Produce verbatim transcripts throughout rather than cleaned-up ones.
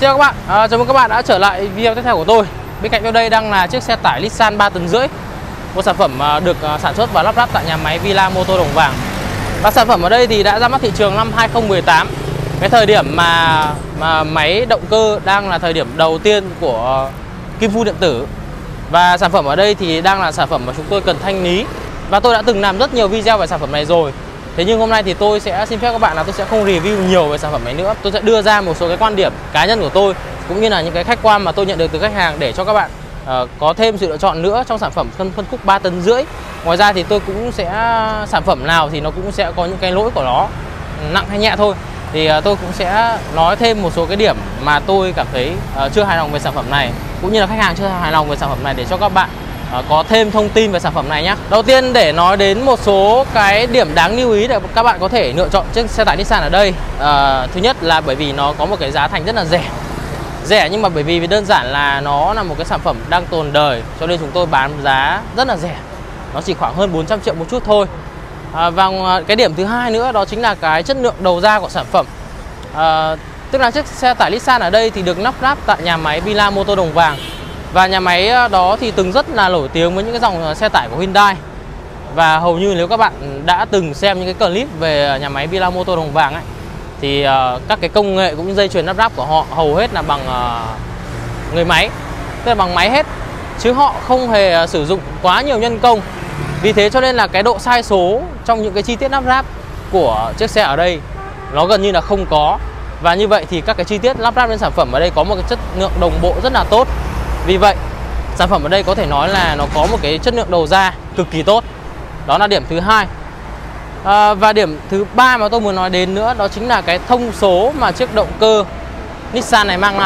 Xin chào các bạn, à, chào mừng các bạn đã trở lại video tiếp theo của tôi. Bên cạnh tôi đây đang là chiếc xe tải Nissan ba tấn rưỡi, một sản phẩm được sản xuất và lắp ráp tại nhà máy Villa Motor Đồng Vàng. Và sản phẩm ở đây thì đã ra mắt thị trường năm hai không một tám. Cái thời điểm mà mà máy động cơ đang là thời điểm đầu tiên của kim phu điện tử. Và sản phẩm ở đây thì đang là sản phẩm mà chúng tôi cần thanh lý. Và tôi đã từng làm rất nhiều video về sản phẩm này rồi. Thế nhưng hôm nay thì tôi sẽ xin phép các bạn là tôi sẽ không review nhiều về sản phẩm này nữa. Tôi sẽ đưa ra một số cái quan điểm cá nhân của tôi cũng như là những cái khách quan mà tôi nhận được từ khách hàng để cho các bạn uh, có thêm sự lựa chọn nữa trong sản phẩm phân phân khúc ba tấn rưỡi. Ngoài ra thì tôi cũng sẽ sản phẩm nào thì nó cũng sẽ có những cái lỗi của nó, nặng hay nhẹ thôi. Thì uh, tôi cũng sẽ nói thêm một số cái điểm mà tôi cảm thấy uh, chưa hài lòng về sản phẩm này, cũng như là khách hàng chưa hài lòng về sản phẩm này để cho các bạn có thêm thông tin về sản phẩm này nhé. Đầu tiên để nói đến một số cái điểm đáng lưu ý để các bạn có thể lựa chọn chiếc xe tải Nissan ở đây. à, Thứ nhất là bởi vì nó có một cái giá thành rất là rẻ. Rẻ nhưng mà bởi vì đơn giản là nó là một cái sản phẩm đang tồn đời, cho nên chúng tôi bán giá rất là rẻ. Nó chỉ khoảng hơn bốn trăm triệu một chút thôi. à, Và cái điểm thứ hai nữa đó chính là cái chất lượng đầu ra của sản phẩm. à, Tức là chiếc xe tải Nissan ở đây thì được lắp ráp tại nhà máy Villa Motor Đồng Vàng. Và nhà máy đó thì từng rất là nổi tiếng với những cái dòng xe tải của Hyundai. Và hầu như nếu các bạn đã từng xem những cái clip về nhà máy Villa Motor Đồng Vàng ấy, thì uh, các cái công nghệ cũng như dây chuyền lắp ráp của họ hầu hết là bằng uh, người máy, tức là bằng máy hết, chứ họ không hề uh, sử dụng quá nhiều nhân công. Vì thế cho nên là cái độ sai số trong những cái chi tiết lắp ráp của chiếc xe ở đây nó gần như là không có. Và như vậy thì các cái chi tiết lắp ráp lên sản phẩm ở đây có một cái chất lượng đồng bộ rất là tốt. Vì vậy sản phẩm ở đây có thể nói là nó có một cái chất lượng đầu ra cực kỳ tốt. Đó là điểm thứ hai. à, Và điểm thứ ba mà tôi muốn nói đến nữa đó chính là cái thông số mà chiếc động cơ Nissan này mang lại.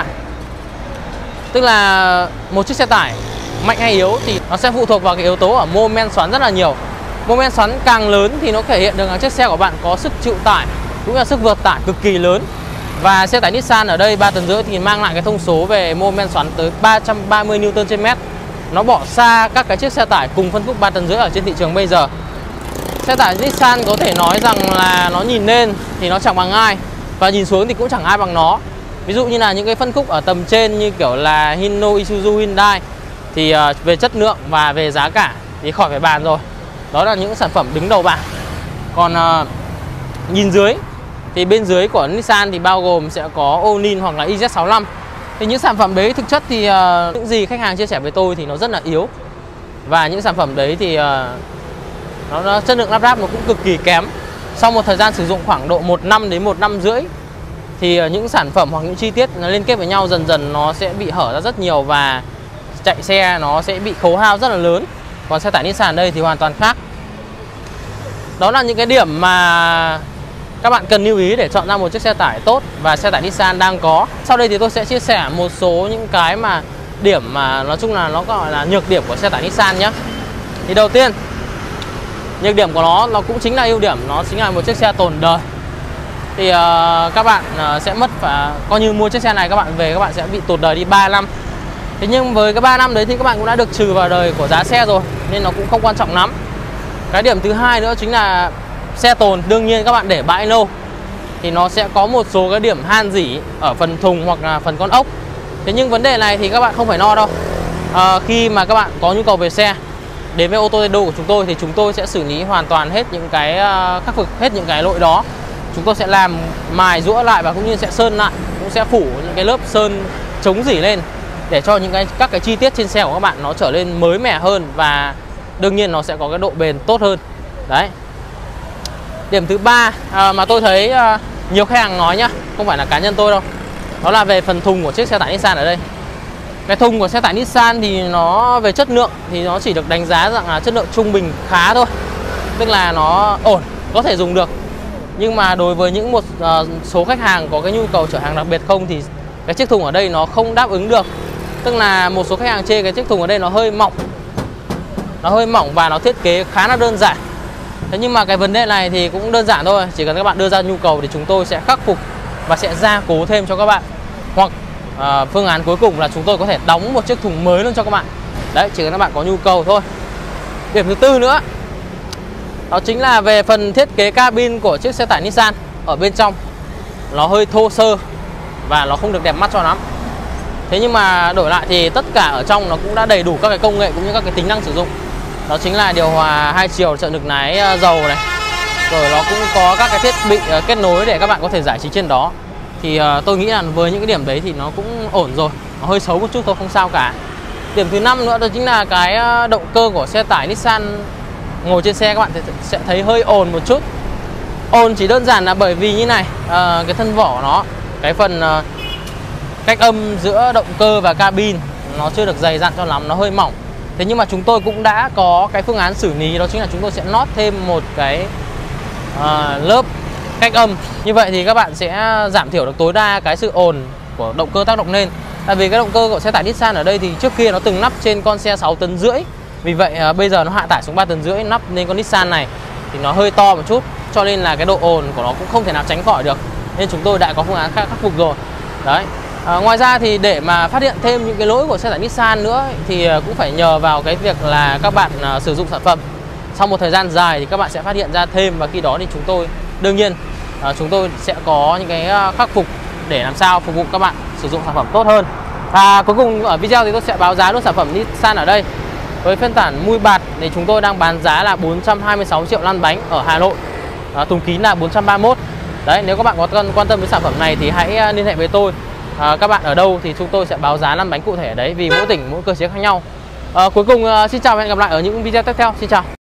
Tức là một chiếc xe tải mạnh hay yếu thì nó sẽ phụ thuộc vào cái yếu tố ở mô men xoắn rất là nhiều. Mô men xoắn càng lớn thì nó thể hiện được là chiếc xe của bạn có sức chịu tải cũng như là sức vượt tải cực kỳ lớn. Và xe tải Nissan ở đây ba tấn rưỡi thì mang lại cái thông số về mô men xoắn tới ba trăm ba mươi Newton trên mét. Nó bỏ xa các cái chiếc xe tải cùng phân khúc ba tấn rưỡi ở trên thị trường bây giờ. Xe tải Nissan có thể nói rằng là nó nhìn lên thì nó chẳng bằng ai, và nhìn xuống thì cũng chẳng ai bằng nó. Ví dụ như là những cái phân khúc ở tầm trên như kiểu là Hino, Isuzu, Hyundai thì uh, về chất lượng và về giá cả thì khỏi phải bàn rồi. Đó là những sản phẩm đứng đầu bảng. Còn uh, nhìn dưới thì bên dưới của Nissan thì bao gồm sẽ có Onin hoặc là i Z sáu lăm. Thì những sản phẩm đấy thực chất thì uh, những gì khách hàng chia sẻ với tôi thì nó rất là yếu. Và những sản phẩm đấy thì uh, nó, nó chất lượng lắp ráp nó cũng cực kỳ kém. Sau một thời gian sử dụng khoảng độ một năm đến một năm rưỡi thì uh, những sản phẩm hoặc những chi tiết nó liên kết với nhau dần dần nó sẽ bị hở ra rất nhiều, và chạy xe nó sẽ bị khấu hao rất là lớn. Còn xe tải Nissan đây thì hoàn toàn khác. Đó là những cái điểm mà các bạn cần lưu ý để chọn ra một chiếc xe tải tốt và xe tải Nissan đang có. Sau đây thì tôi sẽ chia sẻ một số những cái mà điểm mà nói chung là nó gọi là nhược điểm của xe tải Nissan nhé. Thì đầu tiên, nhược điểm của nó nó cũng chính là ưu điểm, nó chính là một chiếc xe tồn đời. Thì uh, các bạn uh, sẽ mất và coi như mua chiếc xe này các bạn về các bạn sẽ bị tụt đời đi ba năm. Thế nhưng với cái ba năm đấy thì các bạn cũng đã được trừ vào đời của giá xe rồi, nên nó cũng không quan trọng lắm. Cái điểm thứ hai nữa chính là xe tồn, đương nhiên các bạn để bãi lâu thì nó sẽ có một số cái điểm han rỉ ở phần thùng hoặc là phần con ốc. Thế nhưng vấn đề này thì các bạn không phải lo đâu. à, Khi mà các bạn có nhu cầu về xe đến với Autotendo của chúng tôi thì chúng tôi sẽ xử lý hoàn toàn hết những cái uh, khắc phục hết những cái lỗi đó. Chúng tôi sẽ làm mài rũa lại và cũng như sẽ sơn lại, cũng sẽ phủ những cái lớp sơn chống rỉ lên để cho những cái các cái chi tiết trên xe của các bạn nó trở nên mới mẻ hơn, và đương nhiên nó sẽ có cái độ bền tốt hơn. Đấy. Điểm thứ ba à, mà tôi thấy à, nhiều khách hàng nói nhá, không phải là cá nhân tôi đâu, đó là về phần thùng của chiếc xe tải Nissan ở đây. Cái thùng của xe tải Nissan thì nó về chất lượng thì nó chỉ được đánh giá rằng là chất lượng trung bình khá thôi, tức là nó ổn, có thể dùng được. Nhưng mà đối với những một uh, số khách hàng có cái nhu cầu chở hàng đặc biệt không thì cái chiếc thùng ở đây nó không đáp ứng được. Tức là một số khách hàng chê cái chiếc thùng ở đây nó hơi mỏng, nó hơi mỏng và nó thiết kế khá là đơn giản. Thế nhưng mà cái vấn đề này thì cũng đơn giản thôi, chỉ cần các bạn đưa ra nhu cầu thì chúng tôi sẽ khắc phục và sẽ gia cố thêm cho các bạn. Hoặc uh, phương án cuối cùng là chúng tôi có thể đóng một chiếc thùng mới luôn cho các bạn. Đấy, chỉ cần các bạn có nhu cầu thôi. Điểm thứ tư nữa đó chính là về phần thiết kế cabin của chiếc xe tải Nissan. Ở bên trong nó hơi thô sơ, và nó không được đẹp mắt cho lắm. Thế nhưng mà đổi lại thì tất cả ở trong nó cũng đã đầy đủ các cái công nghệ cũng như các cái tính năng sử dụng. Đó chính là điều hòa hai chiều, trợ lực lái dầu này. Rồi nó cũng có các cái thiết bị kết nối để các bạn có thể giải trí trên đó. Thì tôi nghĩ là với những cái điểm đấy thì nó cũng ổn rồi. Nó hơi xấu một chút thôi, không sao cả. Điểm thứ năm nữa đó chính là cái động cơ của xe tải Nissan. Ngồi trên xe các bạn sẽ thấy hơi ồn một chút. Ồn chỉ đơn giản là bởi vì như này, à, cái thân vỏ nó, cái phần à, cách âm giữa động cơ và cabin nó chưa được dày dặn cho lắm, nó hơi mỏng. Thế nhưng mà chúng tôi cũng đã có cái phương án xử lý, đó chính là chúng tôi sẽ nót thêm một cái à, lớp cách âm. Như vậy thì các bạn sẽ giảm thiểu được tối đa cái sự ồn của động cơ tác động lên. Tại vì cái động cơ của xe tải Nissan ở đây thì trước kia nó từng nắp trên con xe sáu tấn rưỡi. Vì vậy à, bây giờ nó hạ tải xuống ba tấn rưỡi, nắp lên con Nissan này thì nó hơi to một chút, cho nên là cái độ ồn của nó cũng không thể nào tránh khỏi được. Nên chúng tôi đã có phương án khác khắc phục rồi. Đấy. À, ngoài ra thì để mà phát hiện thêm những cái lỗi của xe tải Nissan nữa thì cũng phải nhờ vào cái việc là các bạn à, sử dụng sản phẩm. Sau một thời gian dài thì các bạn sẽ phát hiện ra thêm, và khi đó thì chúng tôi đương nhiên à, chúng tôi sẽ có những cái khắc phục để làm sao phục vụ các bạn sử dụng sản phẩm tốt hơn. Và cuối cùng ở video thì tôi sẽ báo giá luôn sản phẩm Nissan ở đây. Với phiên bản mui bạt thì chúng tôi đang bán giá là bốn trăm hai mươi sáu triệu lăn bánh ở Hà Nội, à, thùng kín là bốn trăm ba mươi mốt. Đấy, nếu các bạn có quan tâm với sản phẩm này thì hãy liên hệ với tôi. À, các bạn ở đâu thì chúng tôi sẽ báo giá lăn bánh cụ thể ở đấy, vì mỗi tỉnh mỗi cơ chế khác nhau. À, cuối cùng xin chào và hẹn gặp lại ở những video tiếp theo. Xin chào.